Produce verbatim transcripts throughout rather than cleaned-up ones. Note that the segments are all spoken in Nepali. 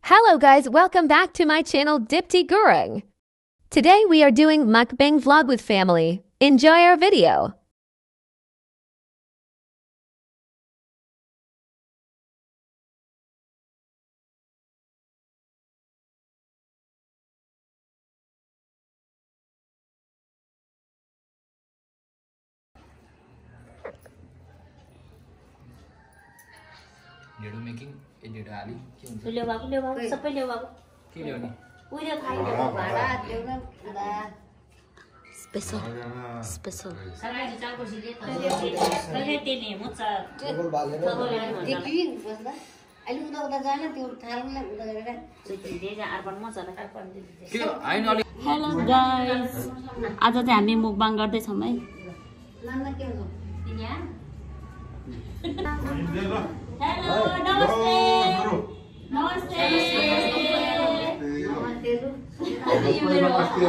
Hello guys, welcome back to my channel Dipti Gurung. Today we are doing mukbang vlog with family. Enjoy our video. Video making video Ali. Liều vào, liều vào, sắp liều vào. Cái liều này. Ui liều thay liều vào ra, liều lên là Special. Special. sáng nay thì cháu có gì đấy cái cái tiền này một giờ cái chuyện của nó anh lúc đó ta ra là tiêu thang là udah ra jadi dia अर्पण म चला अर्पण के आइन अलि हेलो गाइस आज चाहिँ हामी मुकबाङ गर्दै छौं है नाना के हो ini ya हेलो नमस्ते नमस्ते नमस्ते लु अनि यो मेरो नमस्ते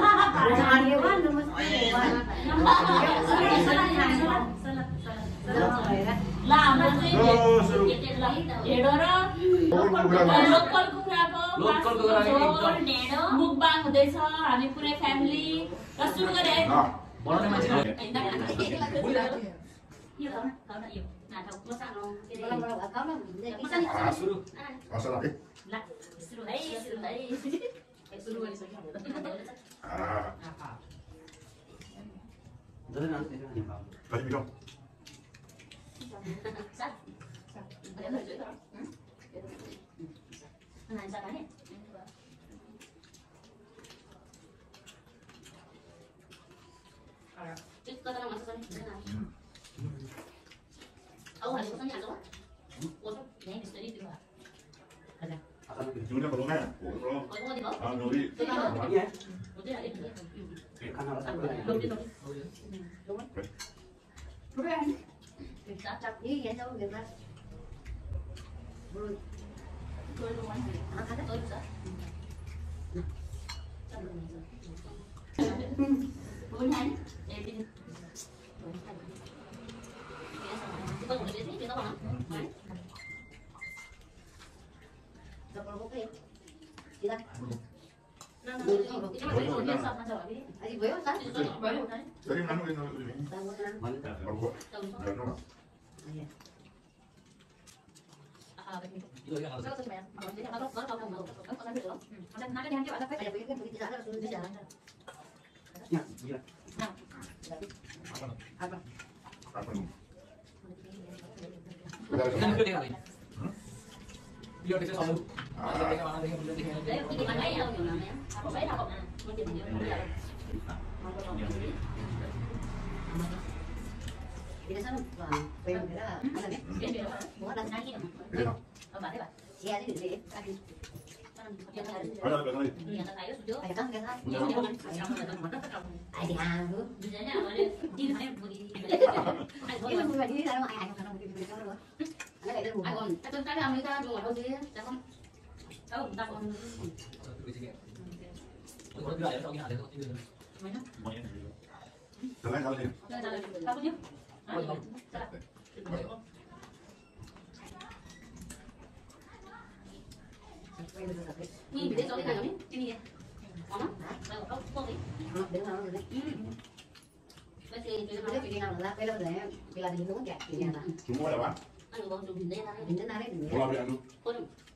ला हाम्रो चाहिँ ढेडो र लोकल कुखुराको लोकल कुखुराको एकदम ढेडो मुकबाङ हुँदैछ हामी पुरै फ्यामिली र सुरु गरे है बनाउने मान्छे यो खाउन खाउन यो नाटक मसानो के रे kalau kalau kamu मसानो Ah, suruh. ल Masalah eh. सुरु है सुरु है सुरु गरिसक्यो Ah, tadi bilang. Sat. Ada apa itu? Hmm? Nah, sat kan? Itu kata nama masuk sana. Aku harus pesan yang apa? Waduh, ini misteri itu. Ada. Ujungnya belum ya? Belum. Kau mau di bawah? Ah, Nuri. Udah, udah ada itu. Belum di bawah. Sat, sat. ini ya tahu gitu belum Tôi luôn anh. Nó khá tôi sao? Bốn hành. Để đi. Có một cái gì đó không? kalau kalau oke kita Nó nó cái cái cái cái sao mà sao vậy? ayo bayo kan Baru kan? Tadi mana ini? tahu kan Kalau gua, nggak nol. ayo À vậy. Sao sao mẹ? Còn cái nó nó nó không không không có được. Nó nó cái hàng kia bạn phải. ayo bayo kan begitu sana sudah bisa apa Apa nih? Udah ada Kan semua? video dia kali. Video dia sama. Ada yang mana dengan video dia. Đấy, cái bạn ấy đâu nhiều lắm em. Có phải đâu không? Có chuyện gì không? tidak sana bang pengen kira ada nih Cái điều đó. mau ada Nãy kia. Ini no. Ở bạn đấy bạn. ya di sini tadi Ada ada lagi. Nhà ta thấy đó trước. ayo kan kan Ayo ayo di anu Di sana mà đi đi phải một đi. Ai ini còn mau di sana ayo kan mau di sini kan ada kayak itu ai còn cái cái làm người ta dùng ở đâu chứ? Ta không. Đâu, ta còn Kalau tidak ada tahu ada tahu tidak. mấy nó. Selain kalau ini. Đây là tao có nhớ. Nhìn để cho cái này cái gì? Ngon lắm. Đâu đâu có gì. đứng nào rồi đấy Cái gì cái cái chuyện nào là cái đó là cái là đi nấu kẹt thì là Semua ada pak? anh còn dùng để ta. đến nay đấy Mau ambil anu. Có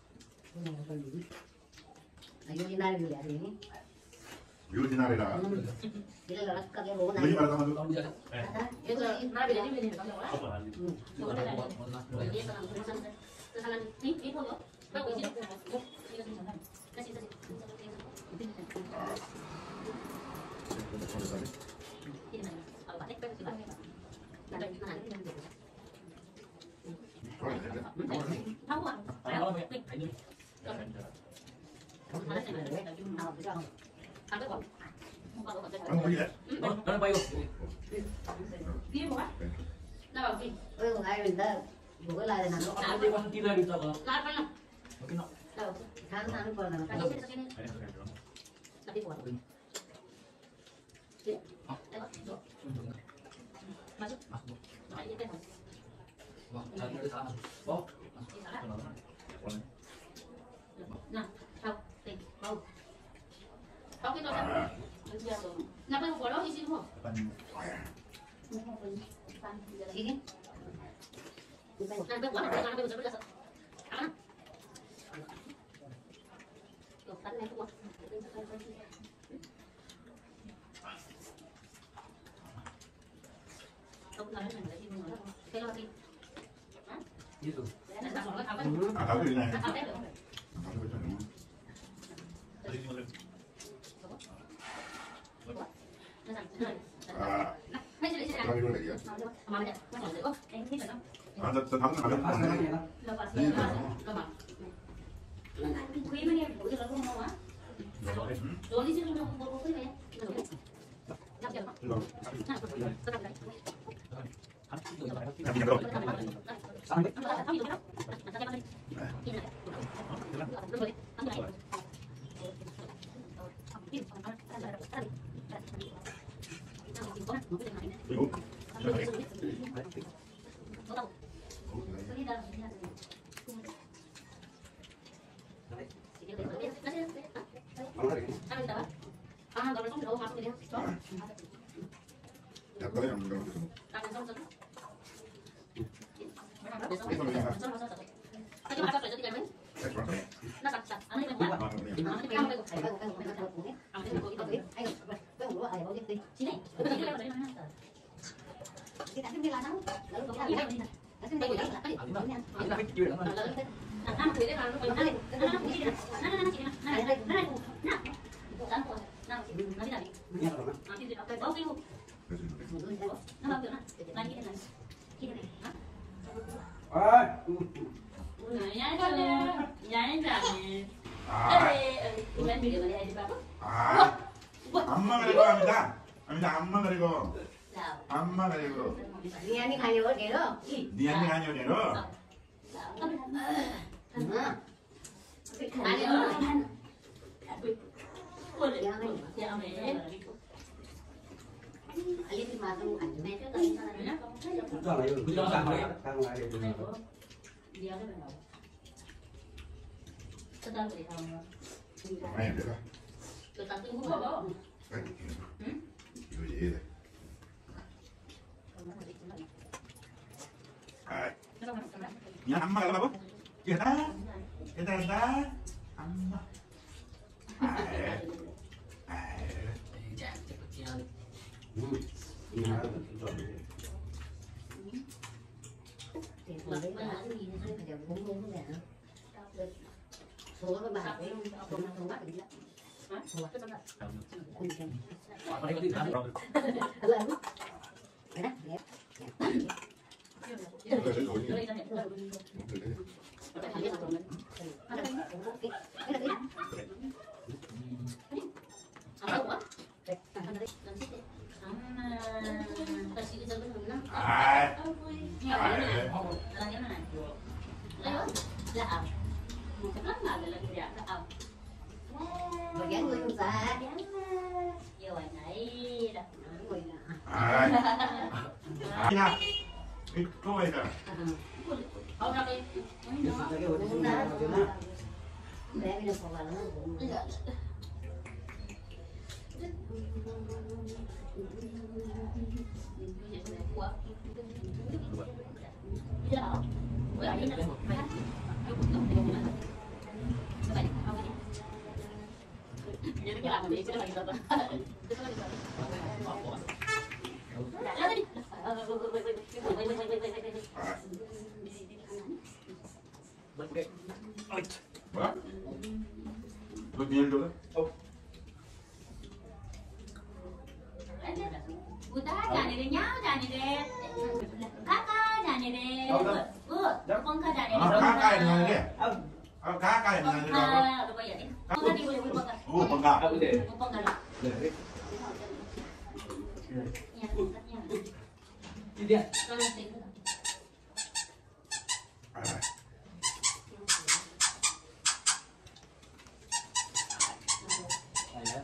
ayo di nay dulu ya ini Biru sinar ada. kita là các cái lỗ Beli này pada taman tu. Tahu dia. cái rồi nó bị đến bên này đó. Apa? Rồi đây là cái sana cái sana cái sana đi đi thôi đó. Nó có gì đâu. Cái gì cái gì. Ở bạn đấy cái gì bạn. Là đây nó là Oh, ada. Không ạ. Kalau apa? Ini. nào cái sao Ăn cái quả. Không có cái Kamu pergi ya? Kan payo. Kia quá. Nó bảo gì? ơi còn ai mình ta bữa lại là nó Ada yang tidak di tahu. Lát nó. Mungkin no. Đâu. tháng tháng còn là Cái gì cái gì. Là cái quả. Kia. Đây đó. Masuk. Nó cái cái. Wah, cari ada sana. Oh. Di sana. Boleh. Nó Sini. Nah, buat apa? Karena begitu sudah. Aman. Tuh, kan yang kuat. Không nói là cái gì mà cái lo đi. Gitu. Là sao nó tháo À, tháo cái này. tháo hết được. Tháo cái chân đúng không? Nó rằng rồi. À, Mấy cái này tháo cái này kìa. mà mày nó còn được không? Em thích rồi không? À, ta, ta tháo cái này. Pas tangannya lah. Lo pas lo lo mà. Quý mấy em của nó không ngon quá. Rồi đi chứ nó không có cái này. Nó được. Nó được. Làm gì đâu. Đúng. À, còn không đâu mà không đi. Đặt cái này làm cái này. That's right. Ah, 아, 엄마 그리고 합니다. 합니다. 엄마 그리고 엄마 그리고 Ni ani khai nhớ thế đó. 니한테 아니오네로. Ali thì mà không ảnh mẹ trước itu lah itu. Itu sama ya. Kang lah itu. 아니 내가. 이거 얘래. 아, 야 엄마 가봐. 얘다. 얘다 얘다. 엄마. 아이. 아이. Hmm. Ini ada itu. số các bạn ấy không không bắt được nữa. Apa yang kita tahu? Cái đó đẹp. 그래 그래. 아. Mà dán người không xa. 아. 야. 이 또이다. Bé bây giờ còn vào nó cũng 뭐야? 너 니엘 줘래? 어. Buta jangan ada nyawa jangan ada kakak jangan ada bu bongkar jangan 아, ada 가까이 있는 게. 아, 가까이 있는 게. bongkar apa ya bongkar di boleh bongkar 오, 뭔가. Apa deh? bongkar lah Dari. ya bongkarnya Tidak. kalau itu 아. Saya.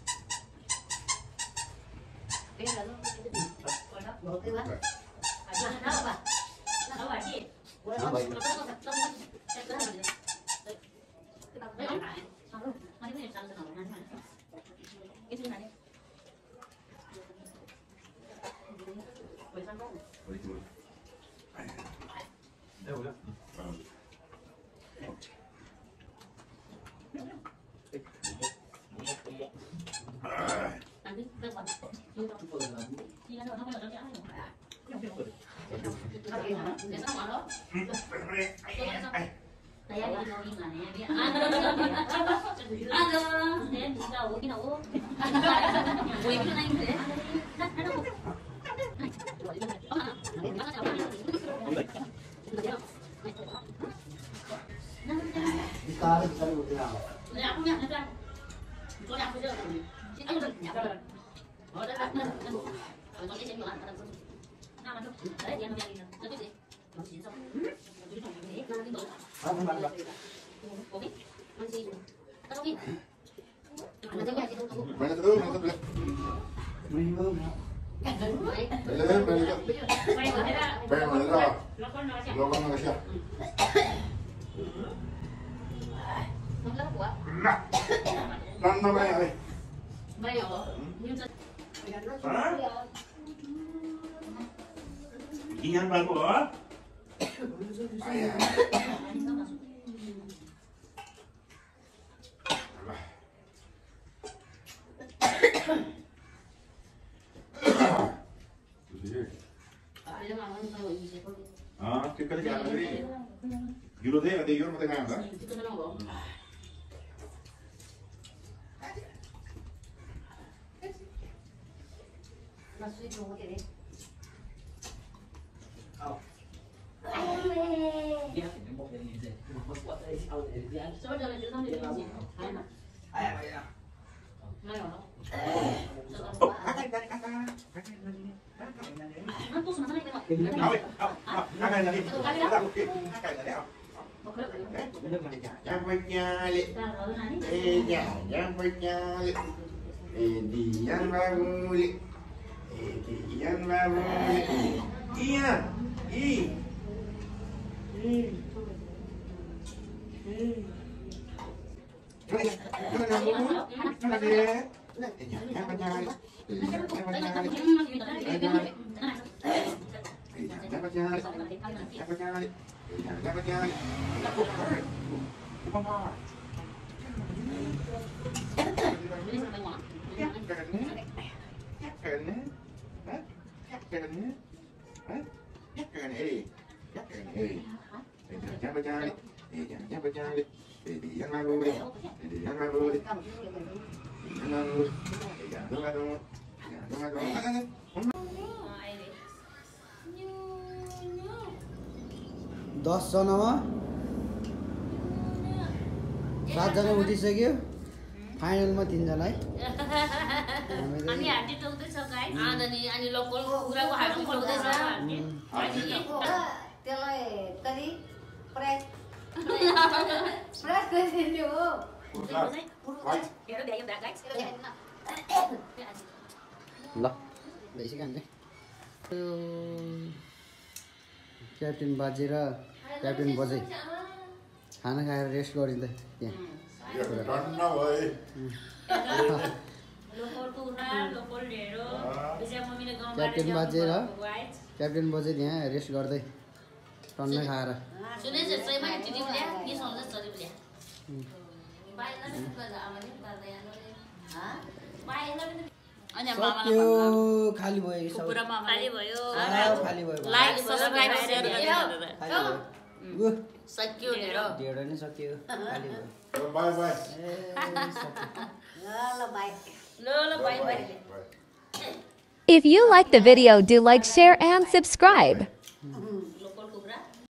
cái là nó một cái bát. nó đâu bà nó đâu bà chị Apa nó itu? có tập trung cái cái này đấy đấy xong rồi nó cái này sao nó nói cái thứ này quay sang Nanti kita buat. Ini kan orang yang ada saya lagi mau ingat ya dia ada saya bisa tahu kita tahu boleh kita naik deh ditarik dari udah ya aku yang ada kau yang kerja ayo dah oh dah dah kalau dia cuma ada nama tu saya dia nak yang itu sih masih sama apa mana Oke, masih tahu ni. Mana tengok kita tunggu. Mana tu? Mana tu? minggu Belum, belum. Baik, ada. Baik, mana? Lokal nak siap. Lokal mana siap? Lokal buat. Nak. Nak nak mana? Baik apa? Nyuci. Iyan baru ah? Ayah. Ah, kita lagi ada ni. Euro deh, ada euro mata kan? Kita nak apa? Masuk itu mungkin ni. Dia tembok dari ini. Buat dari si awal dari dia. Coba jalan jalan dia ni. Hai nak. Ayah, ayah. Mana orang? Oh, kakak dari kakak. Kakak dari sini. Nanti sama sana kita. Awe, kakak dari. Kakak dari. Yang penyalik. Eh, yang penyalik. Eh, yang baru. Eh, yang baru. Iya. I. I. दस जनामा सातजना उठिसक्यो फाइनलमा तीनजना है अनि हाटी टोक्दैछ गाइस अनि अनि लोकल कुराको हाटी टोक्दैछ अनि त्यसलाई कति प्राइस प्राइस कति हो हेर भ्यायो भ्या गाइस ल बेसी खान्छ क्याप्टेन बाजे र क्याप्टेन बजे खाना खाएर रेस्ट गरिन्छ त्यहाँ लोकल कुरा लोकल ढेरो विजय मम्मीले गाउँ क्याप्टेन बाजे र क्याप्टेन बजे त्यहाँ रेस्ट गर्दै टन्न खाएर सुने चाहिँ माथि टिडिउल्या के सल्छ चरिउल्या बाइला गर्दा आमाले गर्दा यानले ह बाइला पनि अनि सक्यो खाली भयो सब पुरामा खाली भयो खाली भयो लाइक सब्स्क्राइब शेयर गरेर उ सक्यो ढेरो ढेडो नि सक्यो खाली भयो Bye bye. ल ल बाई ल ल बाइ बाइ If you like the video, do like, share, and subscribe.